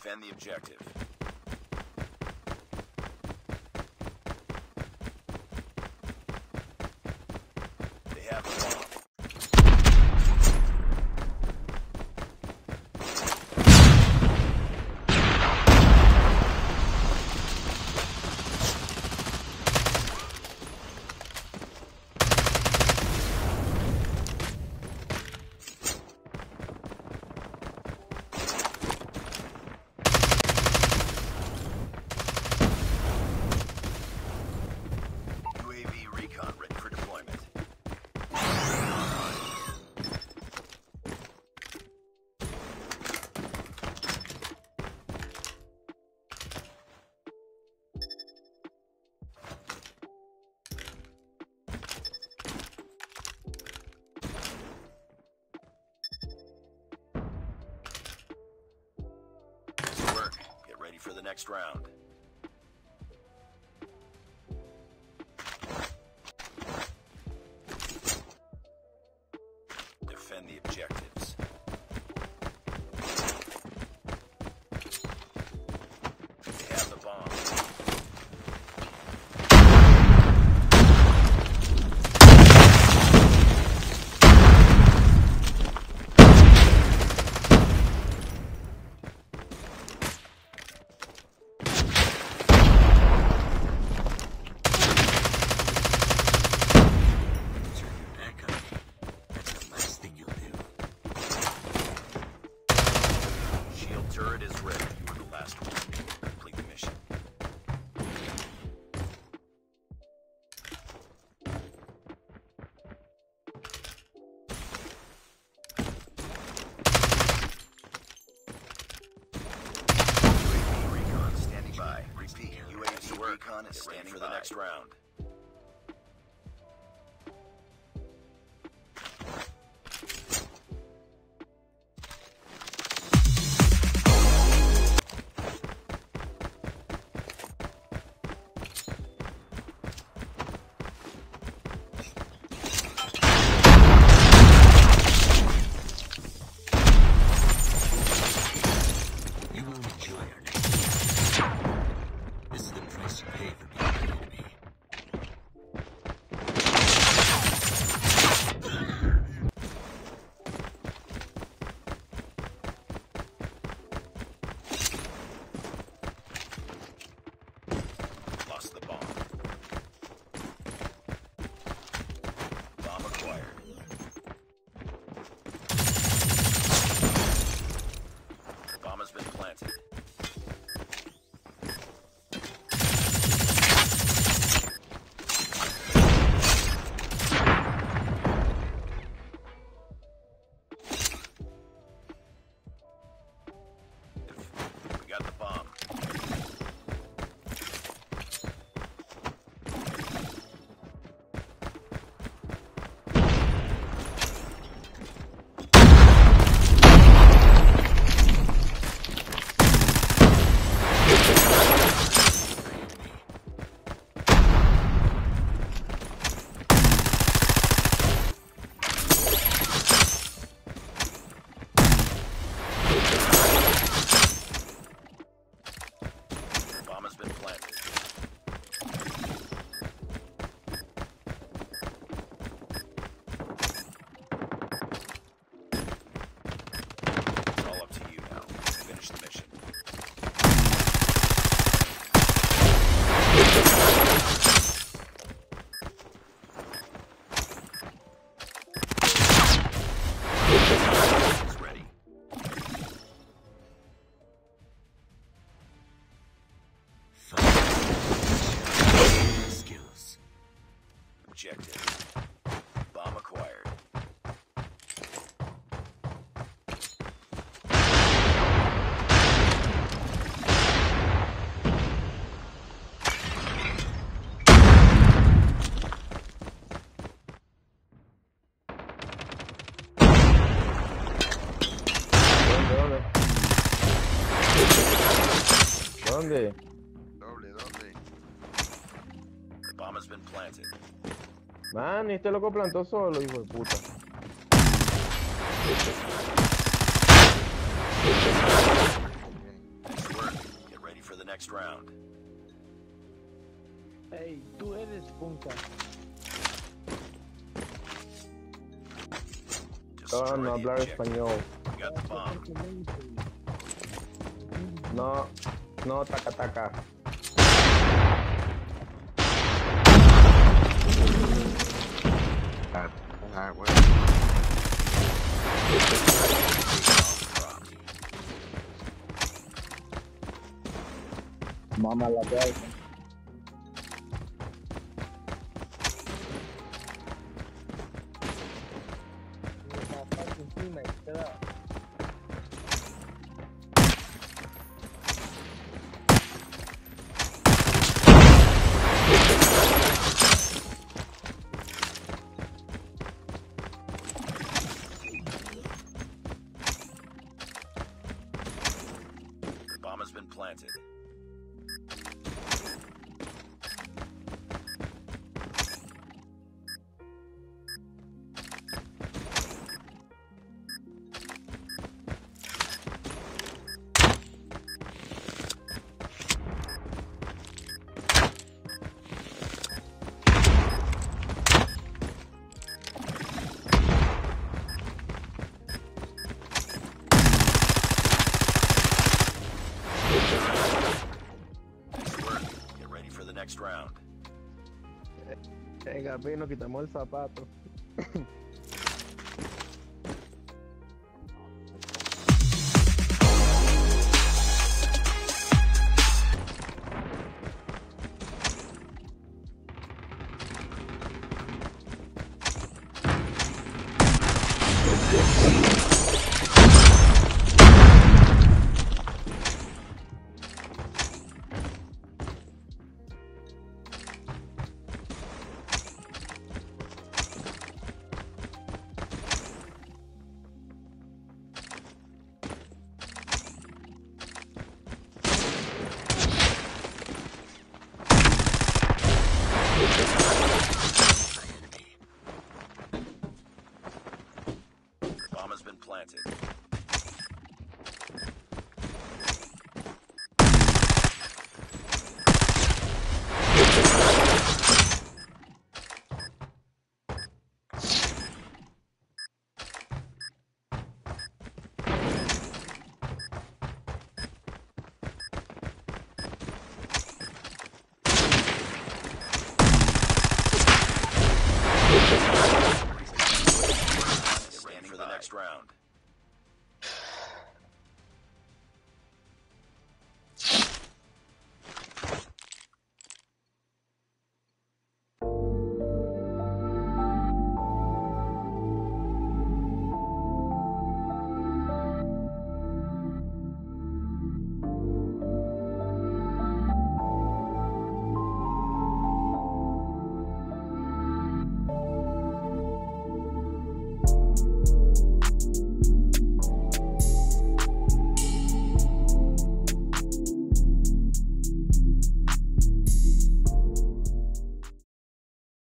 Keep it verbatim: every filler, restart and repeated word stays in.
Defend the objective. They have the bomb. Ready for the next round. Defend the objectives. They have the bomb. Turret is ready. You were the last one. Complete the mission. U A V recon standing by. Repeat. U A V recon is standing for the next round. Objective. Bomb acquired. ¿Dónde? Doble, doble. The bomb has been planted. Man, este loco plantó solo, hijo de puta. Nice next round. Ey, tú eres punta. No, no Destroy the hablar objective. español. You got the bomb. No, no, taca, taca. Alright, alright, well. Mama la vez. The bomb has been planted. Nice work. Get ready for the next round. Venga, nos quitamos el zapato. Bomb has been planted. Standing for the next round.